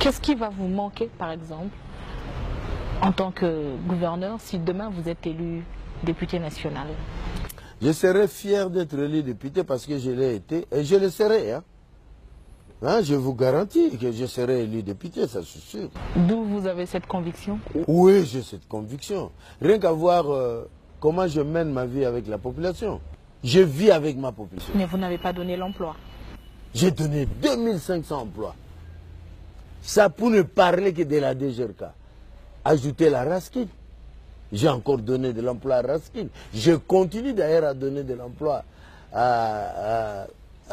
Qu'est-ce qui va vous manquer, par exemple, en tant que gouverneur, si demain vous êtes élu député national? Je serais fier d'être élu député parce que je l'ai été et je le serai. Je vous garantis que je serai élu député, ça c'est sûr. D'où vous avez cette conviction? Oui, j'ai cette conviction. Rien qu'à voir comment je mène ma vie avec la population. Je vis avec ma population. Mais vous n'avez pas donné l'emploi. J'ai donné 2500 emplois. Ça pour ne parler que de la DGRK. Ajouter la Raskin. J'ai encore donné de l'emploi à Raskin. Je continue d'ailleurs à donner de l'emploi à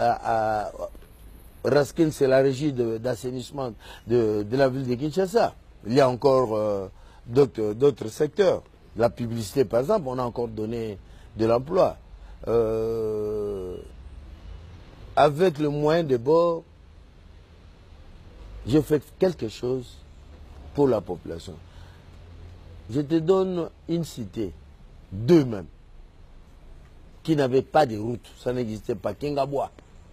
Raskin, c'est la régie d'assainissement de la ville de Kinshasa. Il y a encore d'autres secteurs. La publicité, par exemple, on a encore donné de l'emploi. Avec le moyen de bord, je fais quelque chose pour la population. Je te donne une cité, deux même, qui n'avait pas de route. Ça n'existait pas. Kingaboua.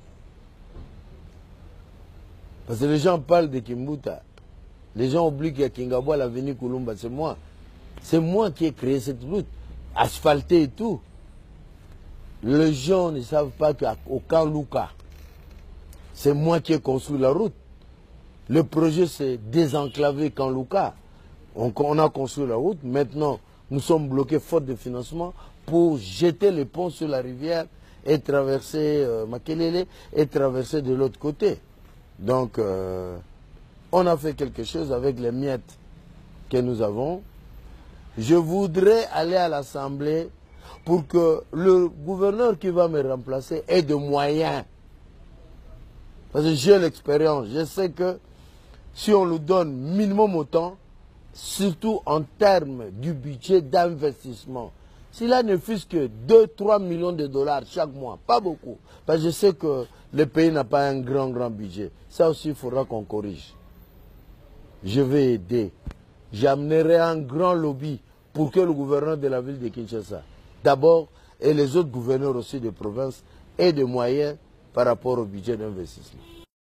Parce que les gens parlent de Kimbuta. Les gens oublient qu'il y a Kingaboua, l'avenue Kulumba, c'est moi. C'est moi qui ai créé cette route, asphaltée et tout. Les gens ne savent pas qu'au camp Luka, c'est moi qui ai construit la route. Le projet, c'est désenclaver camp Luka. On a construit la route. Maintenant, nous sommes bloqués faute de financement pour jeter le pont sur la rivière et traverser Makelele et traverser de l'autre côté. Donc, on a fait quelque chose avec les miettes que nous avons. Je voudrais aller à l'Assemblée pour que le gouverneur qui va me remplacer ait de moyens. Parce que j'ai l'expérience. Je sais que si on nous donne minimum autant, surtout en termes du budget d'investissement, cela ne fût que 2-3 millions de dollars chaque mois, pas beaucoup. Parce que je sais que le pays n'a pas un grand budget. Ça aussi, il faudra qu'on corrige. Je vais aider. J'amènerai un grand lobby pour que le gouverneur de la ville de Kinshasa, d'abord, et les autres gouverneurs aussi de province, aient des moyens par rapport au budget d'investissement.